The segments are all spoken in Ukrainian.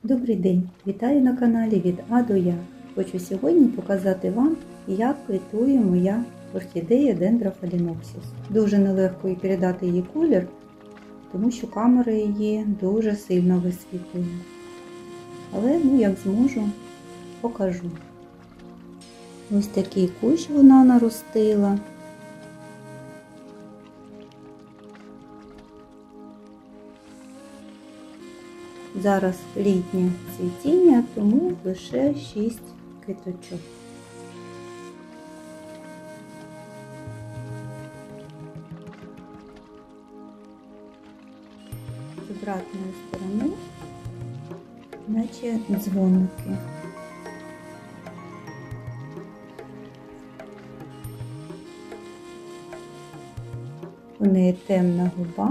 Добрий день! Вітаю на каналі від А до Я. Хочу сьогодні показати вам, як квітує моя орхідея Dendra Phalaenopsis. Дуже нелегко передати її колір, тому що камера її дуже сильно висвітлює. Але, як зможу, покажу. Ось такий кущ вона наростила. Зараз літнє цвітіння, тому лише 6 квіточок. З обратної сторони, наче дзвоники. У неї темна губа.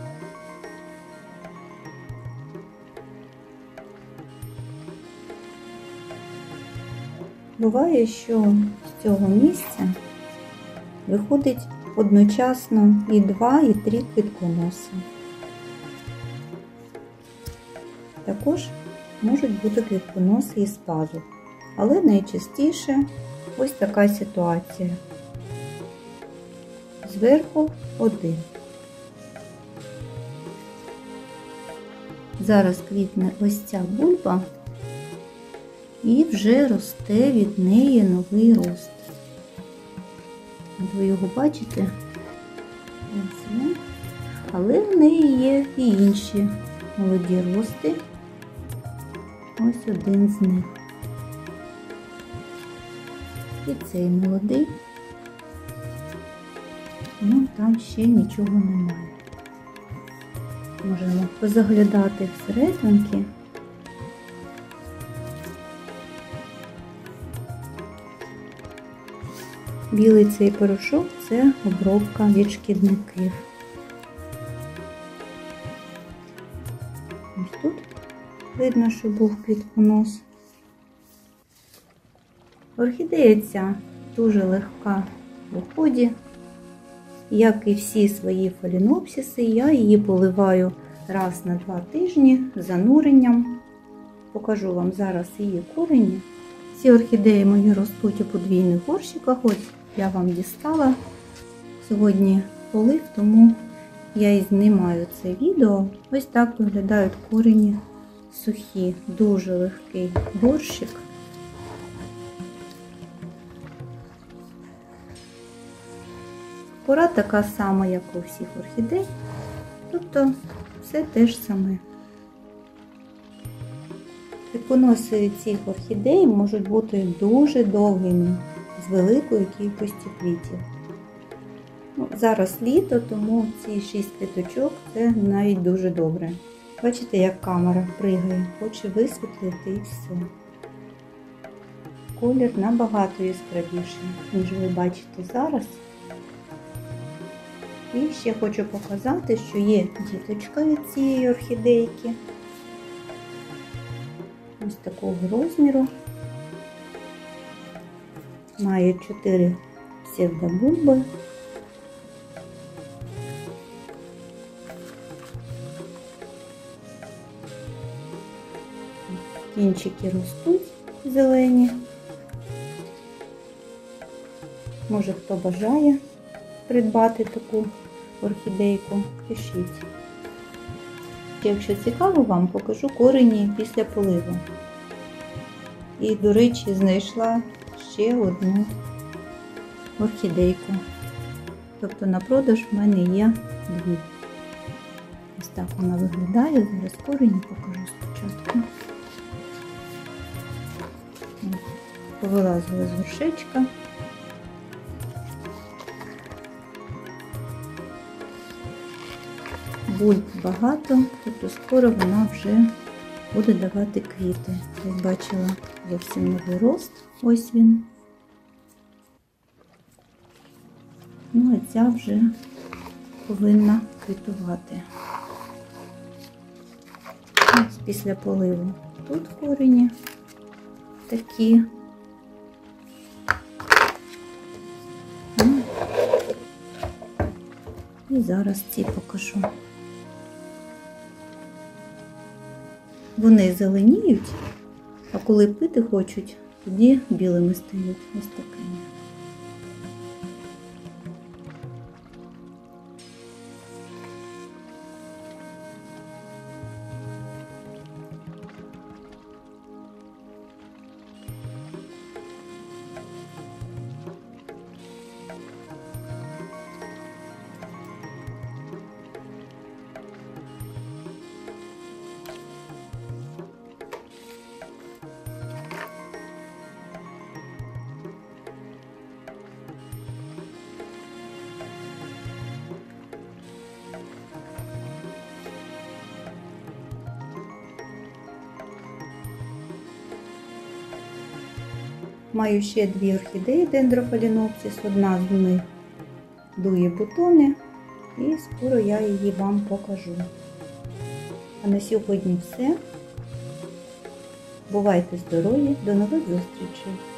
Буває, що з цього місця виходить одночасно і 2, і 3 квітконоси. Також можуть бути квітконоси із пазух, але найчастіше ось така ситуація. Зверху один. Зараз квітне ось ця бульба. І вже росте від неї новий рост. Ви його бачите? Ось він. Але в неї є і інші молоді рости. Ось один з них. І цей молодий. Ну, там ще нічого немає. Можемо позаглядати всерединки. Білий цей порошок – це обробка від шкідників. Ось тут видно, що був квітконос. Орхідея ця дуже легка в уході. Як і всі свої фаленопсиси, я її поливаю раз на 2 тижні зануренням. Покажу вам зараз її корені. Ці орхідеї мої ростуть у подвійних горщиках. Ось я вам дістала сьогодні полив, тому я і знімаю це відео. Ось так виглядають корені сухі. Дуже легкий горщик. Кора така сама, як у всіх орхідей, тобто все те ж саме. Квітконоси цих орхідей можуть бути дуже довгими, з великою кількістю квітів. Зараз літо, тому ці 6 квіточок – це навіть дуже добре. Бачите, як камера пригає, хоче висвітлити і все. Колір набагато яскравіший, ніж ви бачите зараз. І ще хочу показати, що є діточка від цієї орхідейки. Ось такого розміру. Має 4 псевдобульби. Кінчики ростуть зелені. Може, хто бажає придбати таку орхідейку, пишіть. Якщо цікаво вам, покажу корені після поливу. І, до речі, знайшла ще одну орхідейку. Тобто на продаж в мене є 2. Ось так вона виглядає. Зараз корені покажу спочатку. Повилазила з горшечка. Бульб багато, тобто скоро вона вже буде давати квіти. Як бачила, зовсім новий рост. Ось він. Ну, а ця вже повинна квітувати. Ось після поливу тут корені такі. І зараз ці покажу. вони зеленіють, а коли пити хочуть, тоді білими стають, ось такими. Маю ще дві орхідеї Dendrophalaenopsis, одна з них дує бутони, і скоро я її вам покажу. А на сьогодні все. Бувайте здорові, до нових зустрічей!